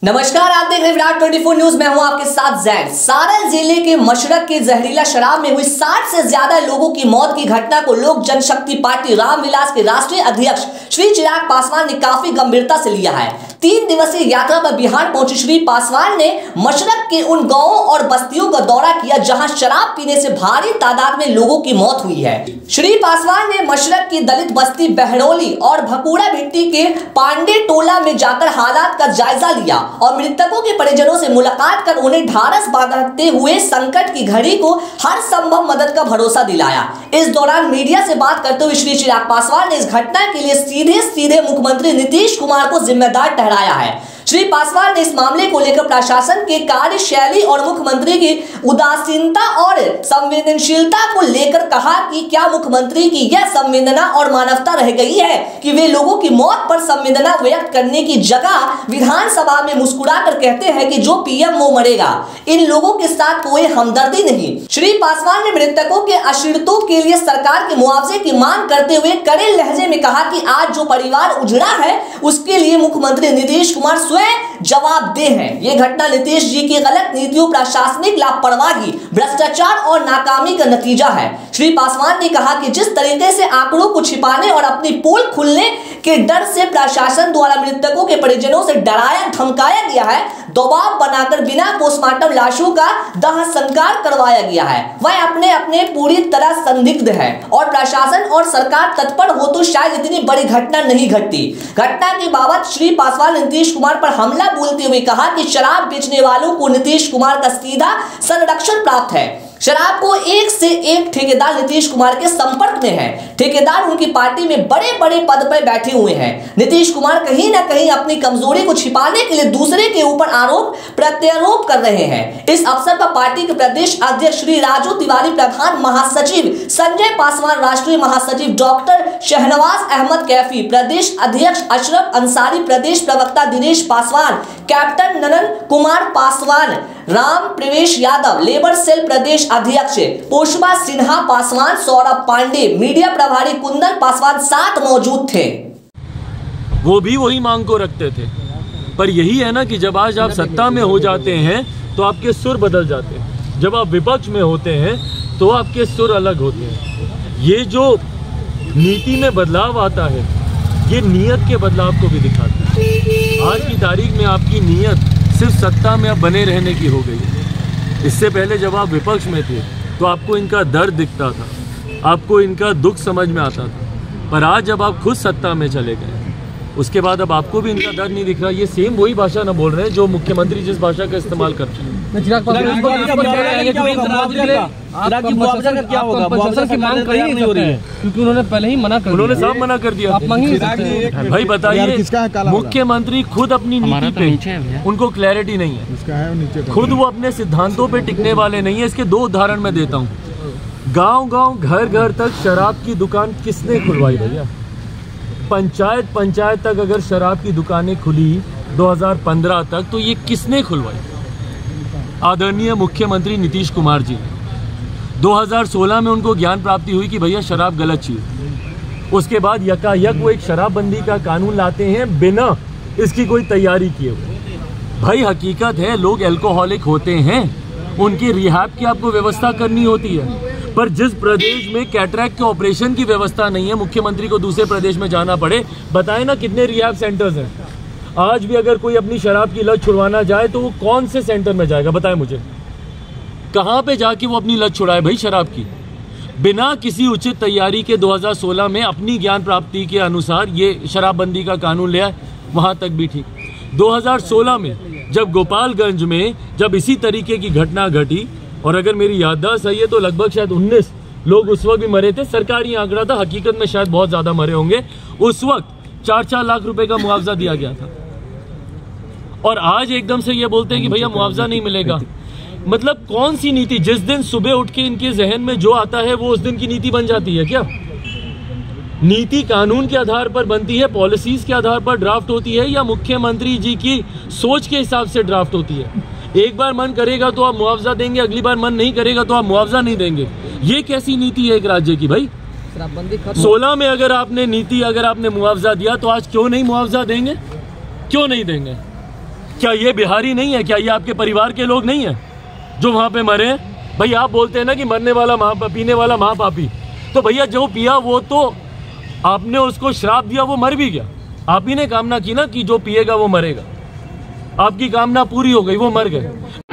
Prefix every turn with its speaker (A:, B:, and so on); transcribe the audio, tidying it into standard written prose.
A: नमस्कार, आप देख रहे हैं विराट 24 न्यूज। मैं हूं आपके साथ जैन। सारण जिले के मशरक की जहरीला शराब में हुई 60 से ज्यादा लोगों की मौत की घटना को लोक जनशक्ति पार्टी रामविलास के राष्ट्रीय अध्यक्ष श्री चिराग पासवान ने काफी गंभीरता से लिया है। 3 दिवसीय यात्रा पर बिहार पहुंचे श्री पासवान ने मशरक के उन गांवों और बस्तियों का दौरा किया जहां शराब पीने से भारी तादाद में लोगों की मौत हुई है। श्री पासवान ने मशरक की दलित बस्ती बहरौली और भकुड़ा भिट्टी के पांडे टोला में जाकर हालात का जायजा लिया और मृतकों के परिजनों से मुलाकात कर उन्हें ढाढ़स बांधते हुए संकट की घड़ी को हर संभव मदद का भरोसा दिलाया। इस दौरान मीडिया से बात करते हुए श्री चिराग पासवान ने इस घटना के लिए सीधे मुख्यमंत्री नीतीश कुमार को जिम्मेदार ठहराया है। श्री पासवान ने इस मामले को लेकर प्रशासन के कार्यशैली और मुख्यमंत्री की उदासीनता और संवेदनशीलता को लेकर कहा कि क्या मुख्यमंत्री की यह संवेदना और मानवता रह गई है कि वे लोगों की मौत पर संवेदना व्यक्त करने की जगह विधानसभा में मुस्कुराकर कहते हैं कि जो पीएम वो मरेगा, इन लोगों के साथ कोई हमदर्दी नहीं। श्री पासवान ने मृतकों के आश्रितों के लिए सरकार के मुआवजे की मांग करते हुए कड़े लहजे में कहा कि आज जो परिवार उजड़ा है उसके लिए मुख्यमंत्री नीतीश कुमार स्वयं जवाबदेह हैं। ये घटना नीतीश जी की गलत नीतियों, प्रशासनिक लापरवाही, भ्रष्टाचार और नाकामी का नतीजा है। श्री पासवान ने कहा कि जिस तरीके से आंकड़ों को छिपाने और अपनी पोल खुलने के डर से प्रशासन द्वारा मृतकों के परिजनों से डराया धमकाया गया है, दबाव बनाकर बिना पोस्टमार्टम लाशों का दाह संस्कार करवाया गया है, वह अपने पूरी तरह संदिग्ध है और प्रशासन और सरकार तत्पर हो तो शायद इतनी बड़ी घटना नहीं घटती। घटना के बाबत श्री पासवान नीतीश कुमार पर हमला बोलते हुए कहा कि शराब बेचने वालों को नीतीश कुमार का सीधा संरक्षण प्राप्त है। शराब को एक से एक ठेकेदार नीतीश कुमार के संपर्क में है। ठेकेदार उनकी पार्टी में बड़े बड़े पद पर बैठे हुए हैं। नीतीश कुमार कहीं ना कहीं अपनी कमजोरी को छिपाने के लिए दूसरे के ऊपर आरोप प्रत्यारोप कर रहे हैं। इस अवसर पर पार्टी के प्रदेश अध्यक्ष श्री राजू तिवारी, प्रधान महासचिव संजय पासवान, राष्ट्रीय महासचिव डॉक्टर शहनवाज अहमद कैफी, प्रदेश अध्यक्ष अशरफ अंसारी, प्रदेश प्रवक्ता Dinesh Paswan, captain Nanan Kumar Paswan, Ram Pravesh Yadav, labour cell प्रदेश अध्यक्ष पोषमा सिन्हा पासवान, सौरभ पांडे, मीडिया प्रभारी कुंदन पासवान साथ मौजूद थे।
B: वो भी वही मांग को रखते थे, पर यही है ना कि जब आज आप सत्ता में हो जाते हैं तो आपके सुर बदल जाते हैं, जब आप विपक्ष में होते हैं तो आपके सुर अलग होते हैं। ये जो नीति में बदलाव आता है ये नीयत के बदलाव को भी दिखाता है। आज की तारीख में आपकी नीयत सिर्फ सत्ता में अब बने रहने की हो गई है। इससे पहले जब आप विपक्ष में थे तो आपको इनका दर्द दिखता था, आपको इनका दुख समझ में आता था, पर आज जब आप खुद सत्ता में चले गए उसके बाद अब आपको भी इनका दर्द नहीं दिख रहा। ये सेम वही भाषा न बोल रहे हैं जो मुख्यमंत्री जिस भाषा का इस्तेमाल करते हैं।
C: क्योंकि उन्होंने पहले ही मना कर दिया,
B: उन्होंने साफ मना कर दिया। भाई बताइए, मुख्यमंत्री खुद अपनी नीति पे उनको क्लैरिटी नहीं है, खुद वो अपने सिद्धांतों पे टिकने वाले नहीं है। इसके 2 उदाहरण मैं देता हूँ। गांव-गांव, घर-घर तक शराब की दुकान किसने खुलवाई भैया? पंचायत तक अगर शराब की दुकानें खुली 2015 तक तो ये किसने खुलवाई? आदरणीय मुख्यमंत्री नीतीश कुमार जी। 2016 में उनको ज्ञान प्राप्ति हुई कि भैया शराब गलत चीज। उसके बाद यकायक वो एक शराबबंदी का कानून लाते हैं बिना इसकी कोई तैयारी किए हुए। भाई हकीकत है, लोग एल्कोहलिक होते हैं, उनकी रिहैब की आपको व्यवस्था करनी होती है, पर जिस प्रदेश में कैटरैक्ट के ऑपरेशन की व्यवस्था नहीं है, मुख्यमंत्री को दूसरे प्रदेश में जाना पड़े। बताएं ना कितने रिहैब सेंटर्स हैं। आज भी अगर कोई अपनी शराब की लत छुड़वाना जाए तो वो कौन से सेंटर में जाएगा? बताएं मुझे, कहां पे जाके वो अपनी लत छुड़ाए भाई शराब की? बिना किसी उचित तैयारी के 2016 में अपनी ज्ञान प्राप्ति के अनुसार ये शराबबंदी का कानून ले आए, वहां तक भी ठीक। 2016 में जब गोपालगंज में जब इसी तरीके की घटना घटी, और अगर मेरी याददाश्त सही है तो लगभग शायद 19 लोग उस वक्त भी मरे थे। सरकारी आंकड़ा था, हकीकत में शायद बहुत ज्यादा मरे होंगे। उस वक्त 4-4 लाख रुपए का मुआवजा दिया गया था, और आज एकदम से ये बोलते हैं कि भैया मुआवजा नहीं मिलेगा। मतलब कौन सी नीति? जिस दिन सुबह उठ के इनके जहन में जो आता है वो उस दिन की नीति बन जाती है क्या? नीति कानून के आधार पर बनती है, पॉलिसीज के आधार पर ड्राफ्ट होती है, या मुख्यमंत्री जी की सोच के हिसाब से ड्राफ्ट होती है? एक बार मन करेगा तो आप मुआवजा देंगे, अगली बार मन नहीं करेगा तो आप मुआवजा नहीं देंगे। ये कैसी नीति है एक राज्य की भाई? 16 में अगर आपने मुआवजा दिया तो आज क्यों नहीं मुआवजा देंगे? क्यों नहीं देंगे? क्या ये बिहारी नहीं है? क्या ये आपके परिवार के लोग नहीं है जो वहां पे मरे? भाई आप बोलते हैं ना कि मरने वाला पीने वाला महापापी, तो भैया जो पिया वो तो आपने उसको श्राप दिया, वो मर भी गया। आप ही ने कामना की ना कि जो पिएगा वो मरेगा, आपकी कामना पूरी हो गई, वो मर गए।